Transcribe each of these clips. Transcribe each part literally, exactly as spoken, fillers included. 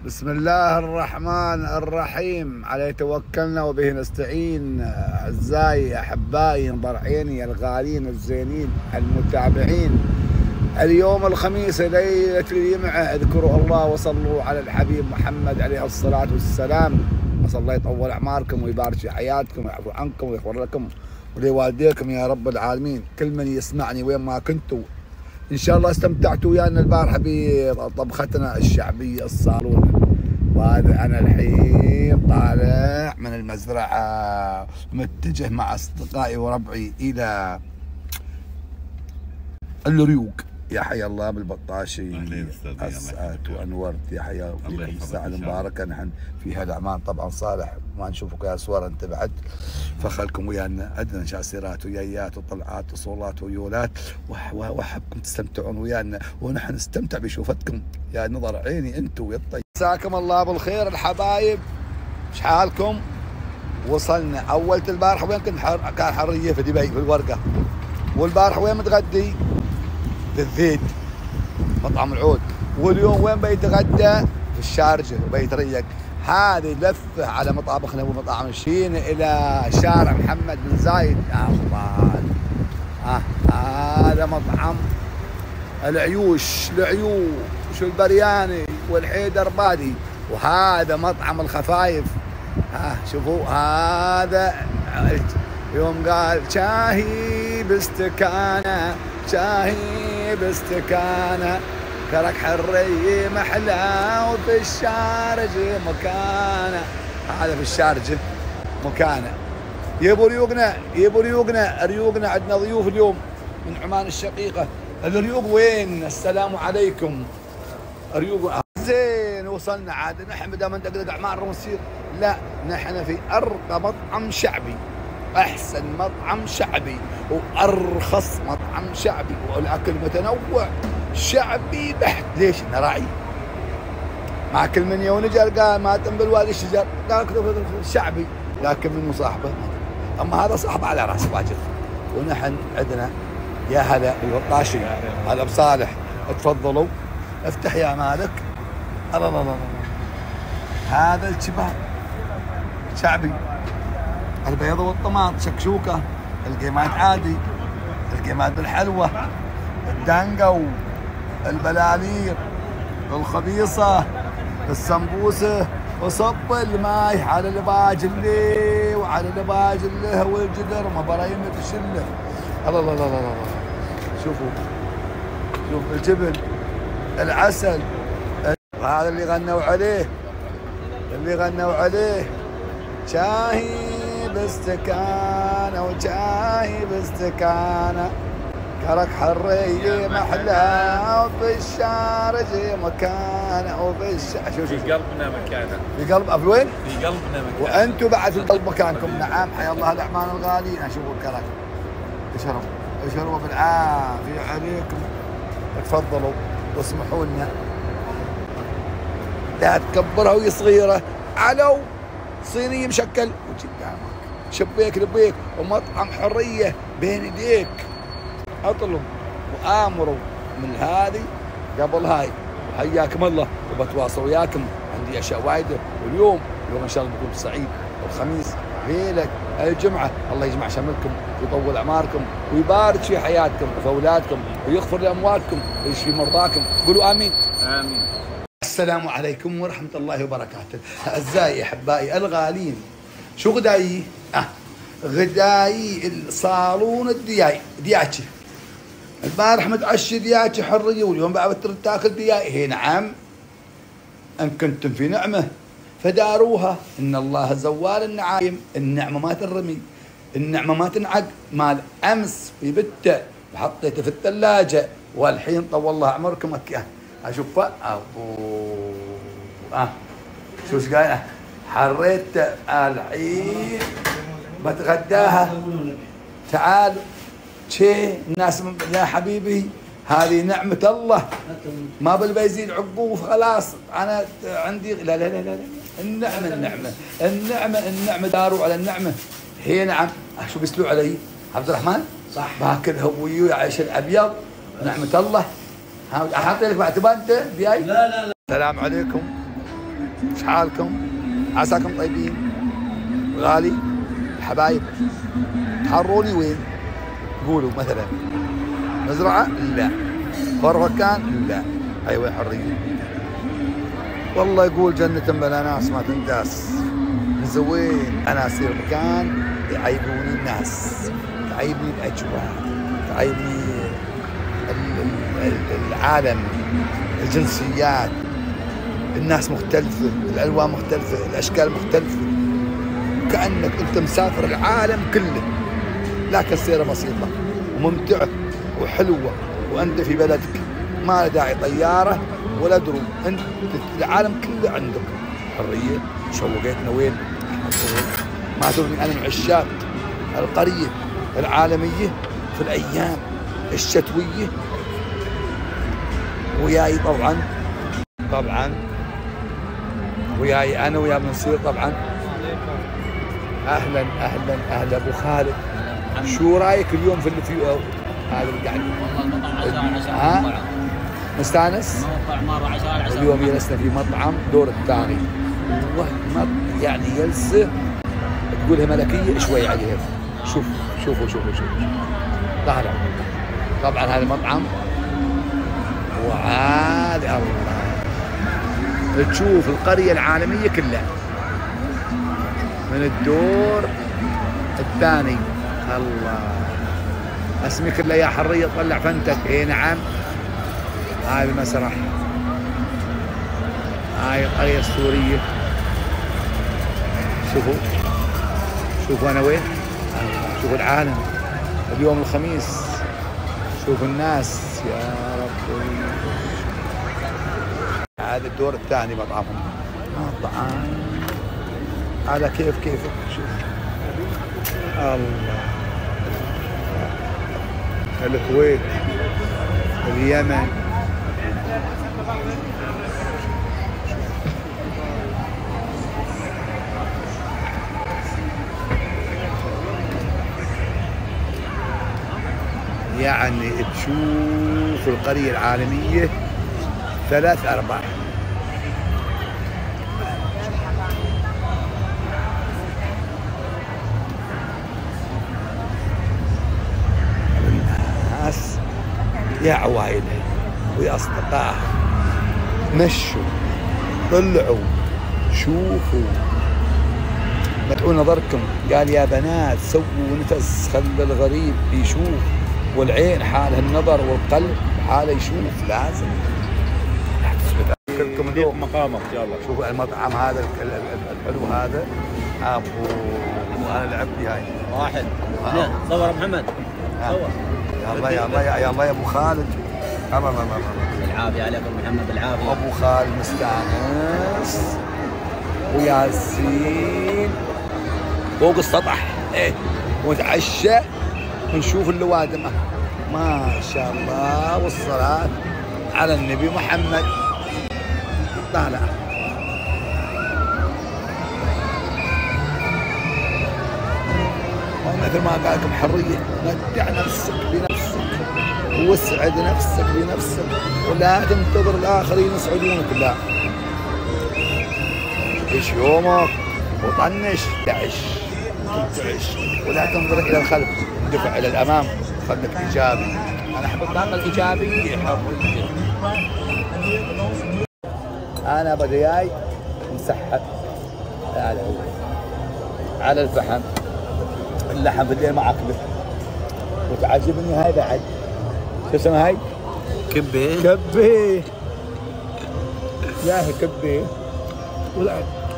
بسم الله الرحمن الرحيم، عليه توكلنا وبه نستعين. أعزائي أحبائي نظر عيني الغالين الزينين المتابعين، اليوم الخميس ليلة الجمعة، اذكروا الله وصلوا على الحبيب محمد عليه الصلاة والسلام. أسأل الله يطول أعماركم ويبارك في حياتكم ويعفو عنكم ويغفر لكم ولوالديكم يا رب العالمين. كل من يسمعني وين ما كنتوا إن شاء الله استمتعتوا ويانا البارحة بطبختنا الشعبية الصالونة. وهذا أنا الحين طالع من المزرعة متجه مع أصدقائي وربعي إلى الريوق. يا حيا الله بالبطاشي، أسعدت وأنورت يا حيا فيكم الساعة المباركة. نحن في هالأعمال طبعا صالح ما نشوفك يا صور أنت بعد، فخلكم ويانا. عندنا شاسرات ويايات وطلعات وصولات ويولات، وأحبكم تستمتعون ويانا ونحن نستمتع بشوفتكم يا نظر عيني أنتم يا الطيب. مساكم الله بالخير الحبايب، ايش حالكم؟ وصلنا أولت البارحة وين كنت حر... كان حرية في دبي في الورقة، والبارحة وين متغدي؟ في الزيت مطعم العود، واليوم وين بيتغدى؟ في الشارجة وبيتريق. هذه لفة على مطابخنا ومطاعم الشين إلى شارع محمد بن زايد. يا الله، آه هذا مطعم العيوش العيوش والبرياني والحيدر بادي، وهذا مطعم الخفايف. ها آه شوفوا هذا يوم قال شاهي باستكانة، شاهي باستكانة، كرك حرية محلى وفي الشارجة مكانة. هذا في الشارجة مكانة. يبوا ريوقنا يبوا ريوقنا ريوقنا عندنا ضيوف اليوم من عمان الشقيقة. الريوق وين؟ السلام عليكم. ريوق زين وصلنا عاد. نحن بدل ما ندقدق اعمار ونصير، لا نحن في ارقى مطعم شعبي، احسن مطعم شعبي وارخص مطعم شعبي، والاكل متنوع شعبي بحت. ليش؟ نراعي مع كل من يونجر قال ما تنبل وادي الشجر، قال شعبي لكن منو صاحبه؟ اما هذا صاحبه على راس واجر. ونحن عندنا يا هلا بالبطاشي، هلا بصالح، تفضلوا افتح يا مالك. الله الله الله، هذا الشباب شعبي، البيض والطماط، شكشوكه، القيمات عادي، القيمات بالحلوه، الدنقو، البلالير، الخبيصه، السمبوسه، وصب الماي على الباجله وعلى الباجله والجدر مبرايم الشله. الله الله الله الله، شوفوا شوف الجبن، العسل، هذا اللي غنوا عليه اللي غنوا عليه شاهي باستكانه وشاهي باستكانه، كرك حرية محلى وفي الشارجة مكانه وفي الشارجة. شوف في قلبنا مكانه، في قلب في وين؟ في قلبنا مكانه، وانتم بعد في القلب مكانكم. نعم حيا الله الاعمال الغاليين. اشوفوا الكرك، اشربوا اشربوا بالعافية عليكم. تفضلوا واسمحوا لنا، لا تكبرها وهي صغيرة. علو صينية مشكل وقدامك، شبيك لبيك ومطعم حرية بين يديك. اطلب وامروا من هذه قبل هاي، وحياكم الله وبتواصل وياكم. عندي اشياء وايده، واليوم اليوم ان شاء الله بكون سعيد، والخميس ليله الجمعه. الله يجمع شملكم ويطول اعماركم ويبارك في حياتكم وفي اولادكم ويغفر لامواتكم ويشفي مرضاكم. قولوا امين. امين. السلام عليكم ورحمه الله وبركاته. اعزائي احبائي الغالين، شو غدايي؟ اه غدايي الصالون الدياي دياتشي. البارح متعشي دياتشي حريه، واليوم بعد تاكل دياي. هي نعم، ان كنتم في نعمه فداروها. ان الله زوال النعايم، النعمه ما تنرمي، النعمه ما تنعق. مال امس في بته وحطيته في الثلاجه، والحين طول الله عمركم اكياه. اشوف ابو اه شو ايش قايل؟ حريت الحين بتغداها. تعال شي الناس يا حبيبي، هذه نعمة الله، ما بالبيزيد عقوف خلاص. أنا عندي لا لا لا لا النعمة النعمة النعمة النعمة داروا على النعمة. هي نعم. شو بيسلوا علي عبد الرحمن؟ صح، باكلها ويو عيش الأبيض. نعمة الله. احط لك بعد تبغى انت بياي؟ لا لا لا. السلام عليكم. ايش حالكم؟ عساكم طيبين؟ غالي؟ الحبايب تحروني وين؟ قولوا مثلا مزرعة؟ لا. برفكان؟ لا. أي وين حرية؟ والله يقول جنة بلا ناس ما تنداس. من زوين أنا أصير مكان يعيبوني الناس، تعيبني الأجواء، تعيبني العالم، الجنسيات، الناس مختلفة، الألوان مختلفة، الأشكال مختلفة، كأنك أنت مسافر العالم كله، لكن سيرة بسيطة وممتعة وحلوة وأنت في بلدك، ما له داعي طيارة ولا دروب، أنت العالم كله عندك حرية. شوقتنا وين؟ ما تدري أنا من عشاق القرية العالمية في الأيام الشتوية، وياي طبعا طبعا وياي أنا ويا بنصير طبعا. أهلا أهلا أهلا أبو خالد، شو رايك اليوم في اللي في هذا اللي قاعد؟ ها؟ مستانس؟ اليوم جلسنا في مطعم دور الثاني، يعني جلسة تقولها ملكية شوي عليها. شوف شوفوا شوفوا شوفوا طالع طبعا هذا المطعم، وعاد الله تشوف القرية العالمية كلها من الدور الثاني. الله اسمك الله يا حرية طلع فنتك. اي نعم، هاي المسرح، هاي القرية السورية. شوفوا شوفوا انا وين، شوفوا العالم اليوم الخميس، شوفوا الناس يا ربي. هذا الدور الثاني مطعمهم، مطعم على كيف كيفك. شوف الله، الكويت، اليمن، يعني تشوف القرية العالمية ثلاث أرباع. الناس يا عوائله ويا أصدقائه مشوا طلعوا شوفوا، مدعوا نظركم. قال يا بنات سووا نفس، خلى الغريب يشوف، والعين حالها النظر والقلب حاله يشوف. لازم كلكم اليوم مقامك. يلا شوفوا المطعم هذا الحلو هذا. ابو انا لعبت هاي واحد اثنين. صور محمد، صور. يا الله يا الله يا الله يا ابو خالد. الله الله الله العافيه عليكم محمد، العافيه. ابو خالد مستانس وياسين فوق السطح ايه، ونتعشى ونشوف اللوادم. ما شاء الله، والصلاة على النبي محمد. طالع ومثل ما قال لكم حرية، متع نفسك بنفسك واسعد نفسك بنفسك، ولا تنتظر الآخرين يسعدونك. لا، عيش يومك وطنش، تعش تعش، ولا تنظر إلى الخلف، اندفع إلى الأمام، خليك إيجابي. أنا أحب الطاقة الإيجابية حرية. أنا بدي جاي مسحب على على الفحم، اللحم بالليل ما أكله، وتعجبني هاي بعد. شو اسمها هاي؟ كبة. كبة يا هي كبة، ولا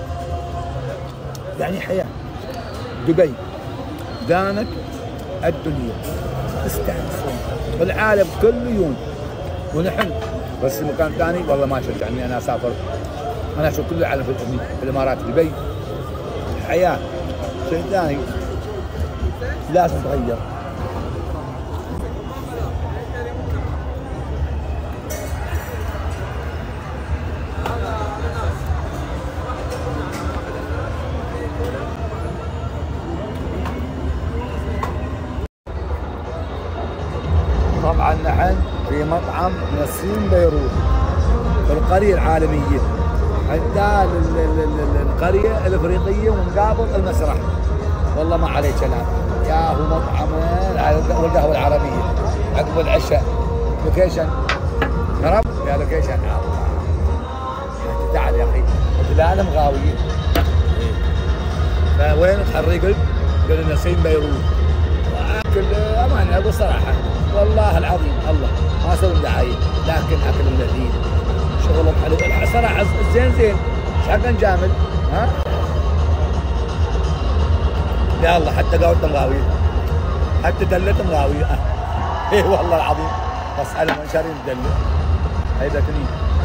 يعني حياة. دبي دانت الدنيا، استانسوا العالم كل يوم، ونحن بس مكان ثاني والله ما شجعني انا اسافر. انا اشوف كل العالم في الامارات، دبي الحياه شيء ثاني، لازم تغير. طبعا نحن في مطعم نسيم بيروت في القرية العالمية. عدال القريه الافريقيه ومقابل المسرح. والله ما عليه كلام. يا هو مطعم والقهوه العربيه عقب العشاء. لوكيشن غرب يا لوكيشن. تعال يا اخي العالم غاويين. فوين الحري قلت؟ قال نسيم بيروت. اكل امانه اقول صراحه والله العظيم الله ما اسوي دعايه، لكن اكل لذيذ شغلهم حلو صراحه زين زين. ايش حق نجامل؟ ها؟ يا الله حتى قهوتهم غاويه، حتى دلتهم غاويه. اي والله العظيم بس على منشرين دله. هيدا كني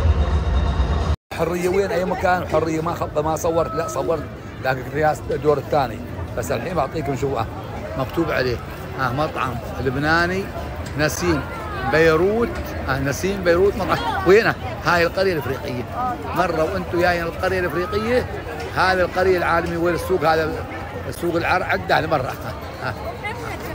حريه وين اي مكان حريه ما خط ما صورت لا صورت لكن رياس الدور الثاني بس الحين بعطيكم شوف اه مكتوب عليه اه مطعم لبناني نسيم بيروت. اه نسيم بيروت مطعم وينه؟ هاي القريه الافريقيه. مره وانتم جايين القريه الافريقيه هذه القريه العالميه وين السوق هذا السوق العر عدى مره. اه